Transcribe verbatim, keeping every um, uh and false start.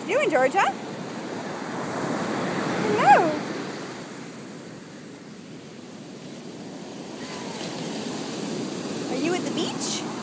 you doing, Georgia? Hello. Are you at the beach?